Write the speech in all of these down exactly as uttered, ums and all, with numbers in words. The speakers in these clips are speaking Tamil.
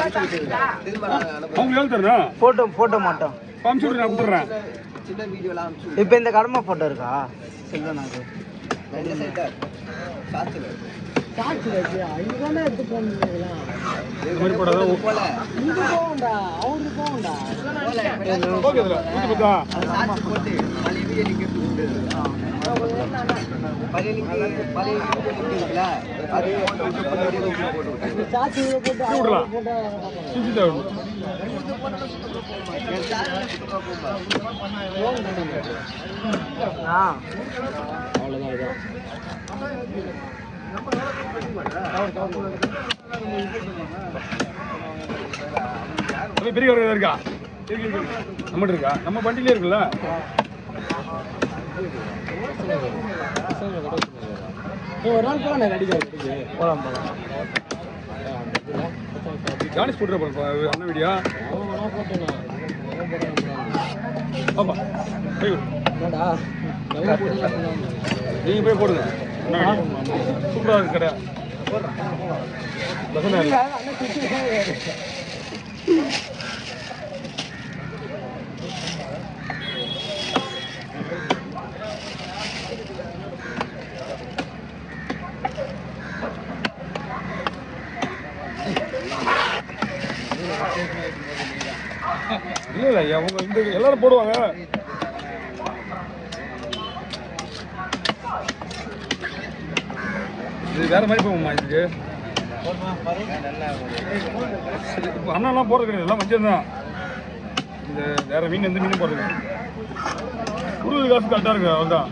அவங்க எழுதுறா போட்டோ போட்டோ மட்டும் காமிச்சு நான் கொடுத்துறேன். சின்ன வீடியோலாம் அனுப்பிச்சு. இப்போ இந்த கடமை போட்டோ இருக்கா செல்வனாக்கு இந்த சைடு சாட்சில சாட்சி வச்சு ஐதானே எடுத்து போறீங்களா இந்த மாதிரி போடாத போல இங்க போண்டா அவரு போண்டா ஓகேடா புடிச்சா சாட்சி போட்டு பழைய வீடியோ நீங்க போட்டு பழைய நீங்க பழைய வீடியோ நீங்கல அது போட்டு வீடியோ போட்டு சாட்சி போட்டு விடலாம் போட்டோ சுத்திட்டா ஆ அவ்வளவுதான் இது பெரிய இருக்கா நம்ம இருக்கா நம்ம வண்டியிலே இருக்குல்ல ஒரு நாள் போலாம் அடிக்க போலாம் போலாம் ஜானிஸ் போட்டுற அண்ணன் வீடியோ பாப்பா போய் நீங்க போய் போடுங்க சூப்பரா இருக்கு கடை இல்ல இல்ல அவங்க இந்த எல்லாரும் போடுவாங்க. இது வேற மாதிரி போகுமா இதுக்கு இப்போ அண்ணாலாம் போடுறது கிடையாது எல்லாம் மஞ்சள் தான். இந்த வேற மீன் எந்த மீனும் போடுறது இருபது காசு கரெக்டாக இருக்கு அவ்வளோதான்.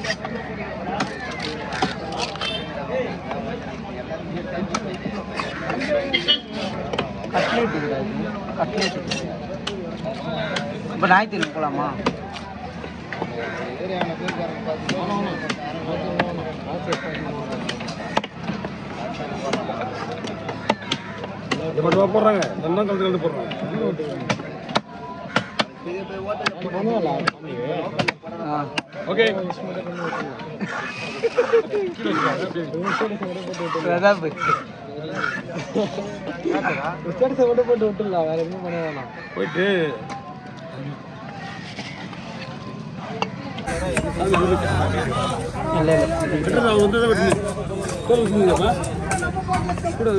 கட்லேட் கட்லேட் இப்போ ஞாயிற்று போகலாமா? மட்டும் போடுறாங்க நல்லா கலந்து கலந்து போடுறாங்க. ஓகே போட்டு விட்டுலாம் வேற எதுவும் பண்ண வேணாம். போயிட்டு இல்லை இல்லை வந்து கூட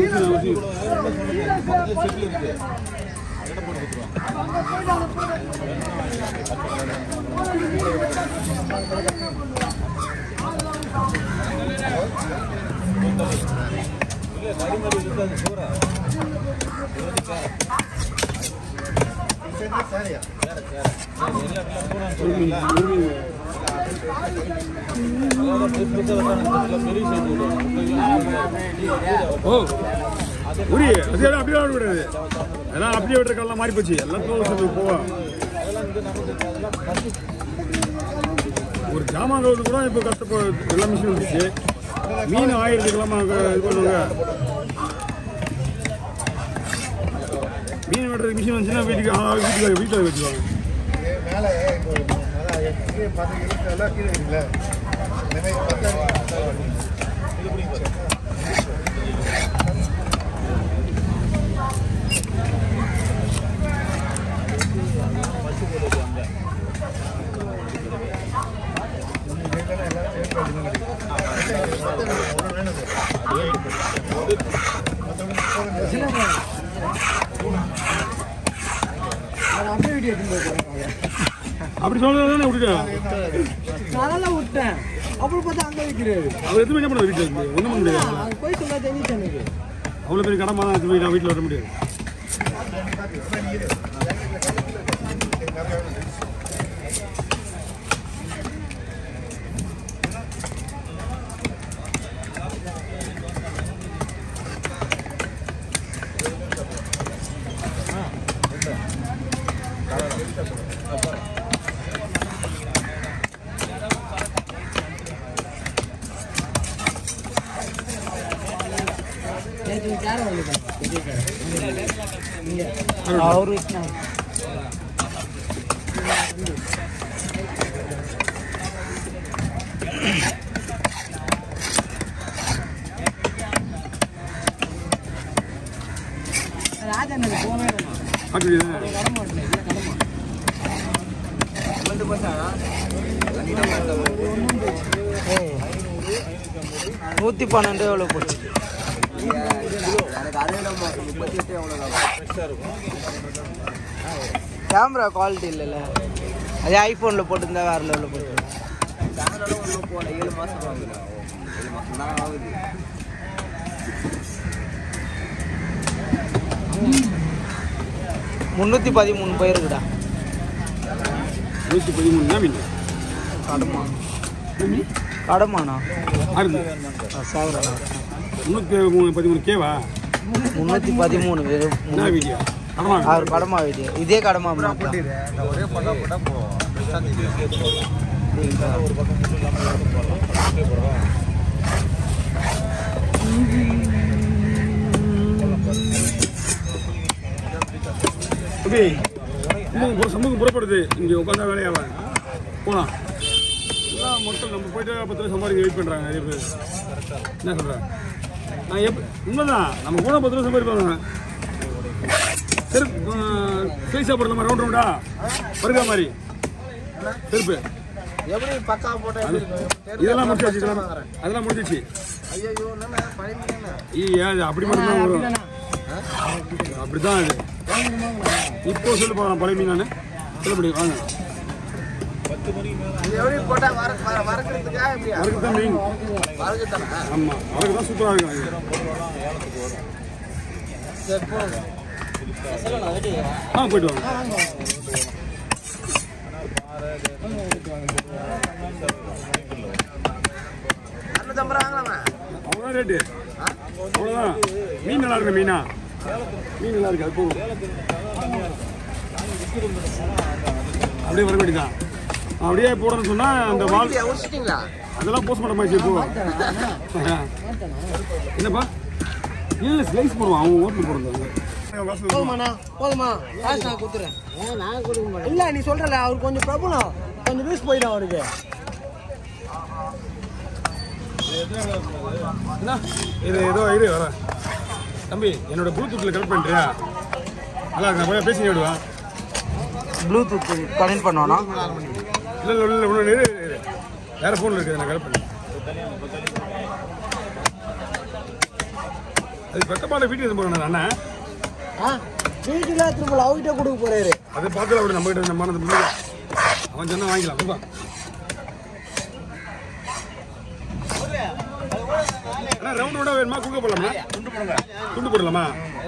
ஓ உரி அது அப்படியே விடாது எல்லாம் அப்படியே விட்டுற காலம் மாறி போச்சு. எல்லாம் போவோம் ஒரு ஜாமான் கவுது கூட இப்போ கஷ்டப்போ எல்லா மிஷின் வந்துச்சு. மீன் ஆயிரத்துக்கெல்லாம் இது பண்ணுவாங்க. மீன் வெட்டுறது மிஷின் வந்துச்சுன்னா வீட்டுக்கு வீட்டுக்கு வீட்டில் வச்சுக்குவாங்க. அப்படி சொல்றதானே விட்டுட்டேன். நான் விட்டேன் அப்புறம் பார்த்தா அங்கே வைக்கிறாரு. அவர் எதுவுமே என்ன பண்ண வீட்டில் இருந்து ஒன்றும் பண்ண முடியாது. போய் சொல்ல தெரிஞ்சு எனக்கு அவ்வளோ பெரிய கடமை தான் எடுத்து போய் நான் வீட்டில் வர முடியாது. அவரு ராஜா எனக்கு போகவே வேணாம். ஆட்டு வீடு கடை மாட்டேன் இல்லை கடை மாட்டேன் ரெண்டு பசங்க கண்டிப்பாக நூற்றி பன்னெண்டு எவ்வளோ போச்சு எனக்கு அரையில முப்பத்தி எட்டு எவ்வளோ கேமரா குவாலிட்டி இல்லைல்ல அதே ஐஃபோனில் போட்டுருந்தா வேறு லெவலில் போட்டு சேனலும் ஒன்றும் போகல ஏழு மாதம் ஆகுது ஏழு மாதம் தான் ஆகுது முந்நூற்றி பதிமூணு போயிருக்குடா நூற்றி பதிமூணு தான் மீன் கடமா கடமாண்ணா ஆறுது சாகுறா முந்நூற்றி மூணு பதிமூணு கேவா முந்நூற்றி பதிமூணு வெறும் என்ன வீடியோ கடமா அவர் கடமா வீடியோ இதே கடமா ஒரே பட்டா போட்டா போ ஓகே இன்னும் சமூகம் புறப்படுது இங்கே உட்காந்தா வேலையாவ போகலாம் எல்லாம் மொத்தம் நம்ம போயிட்டு பத்து ரூபா சம்பாதிக்க வெயிட் பண்ணுறாங்க நிறைய பேர் என்ன சொல்கிறேன் நான் எப்போ உண்மைதான் நம்ம கூட பத்து ரூபா சம்பாதிப்பாங்க செருப்பு பேய் சாப்பிட்ற மாதிரி ரவுண்ட் ரவுண்டா பருகா மாதிரி செருப்பு எப்படி பக்கா போட்டா இதெல்லாம் முடிச்சாச்சு இதெல்லாம் அதெல்லாம் முடிஞ்சிச்சு ஐயோ என்ன பழைய ஐயா அது அப்படி மட்டும் தான் வரும் அப்படிதான் அது இப்போ சொல்லி போகலாம் பழைய மீன் நான் சொல்ல முடியும் வாங்க எப்படி போட்டா வர வரக்கிறதுக்கா எப்படி அதுக்கு தான் மீன் வரக்குதானே ஆமாம் அதுக்கு தான் சூப்பராக இருக்கும் சரி போங்க ஆ போயிட்டு வாங்க அவ்வளோதான் ரேட்டு அவ்வளோதான் மீன் நல்லா இருக்கு மீனா மீன் நல்லா இருக்கு அது போகும் அப்படியே வர வேண்டியதான் அப்படியே போடணும்னு சொன்னால் அந்த வால் அதெல்லாம் போஸ்ட்மார்ட்டம் ஆச்சு இப்போ என்னப்பா இல்லை ஸ்லைஸ் போடுவான் அவங்க ஓட்டு போடுறது போதுமாண்ணா போதுமா காசு நான் கொடுத்துறேன் நான் கொடுக்க மாட்டேன் இல்லை நீ சொல்கிறல அவர் கொஞ்சம் பிரபலம் கொஞ்சம் வீஸ் போயிடும் அவருக்கு என்ன இது ஏதோ இரு வர தம்பி என்னோட ப்ளூடூத்தில் கனெக்ட் பண்ணுறியா நல்லா இருக்கு நான் போய் பேசி விடுவேன் ப்ளூடூத் கனெக்ட் பண்ணுவானா இல்லை இல்லை இல்லை ஒன்று இரு இரு வேறு ஃபோனில் இருக்குது நான் கனெக்ட் பண்ணி அது பெட்டப்பாட வீட்டுக்கு போகிறேன் அண்ணன் ஆ வீட்டில் திரும்ப அவர்கிட்ட கொடுக்க போறாரு அதை பார்த்து அப்படி நம்ம கிட்ட நம்ம பிள்ளை அவன் சொன்னா வாங்கிக்கலாம் அண்ணா ரவுண்ட் ரவுண்டாக வேணுமா குறுக்க போடலாமா துண்டு போடலாமா துண்டு போடலாமா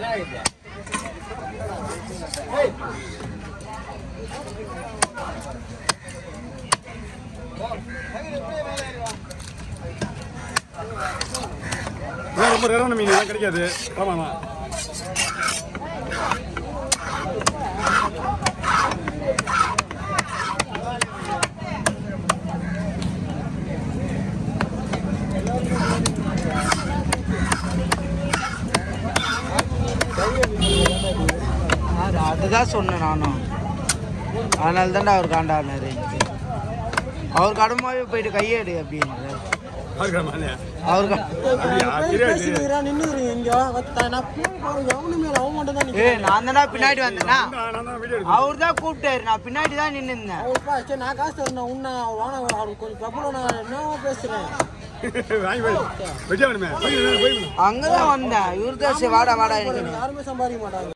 ரொம்ப ரேரான மீன் எல்லாம் கிடைக்காது ஆமாண்ணா அதுதான் சொன்னேன் நானும் அதனால தான்டா அவர் காண்டாடினாரு அவர் கடமாவே போயிட்டு கையேடு அப்படின்னு அவர் நான் தானே பின்னாடி வந்தேன்னா அவர் தான் கூப்பிட்டாரு நான் பின்னாடி தான் நின்று இருந்தேன் நான் காசு தரேன் உன்ன அவருக்கு கொஞ்சம் பிரபலம் நான் என்ன பேசுறேன் அங்கதான் வந்தேன் இவரு தான் வாடா வாடா எனக்கு யாருமே சம்பாதிக்க மாட்டாங்க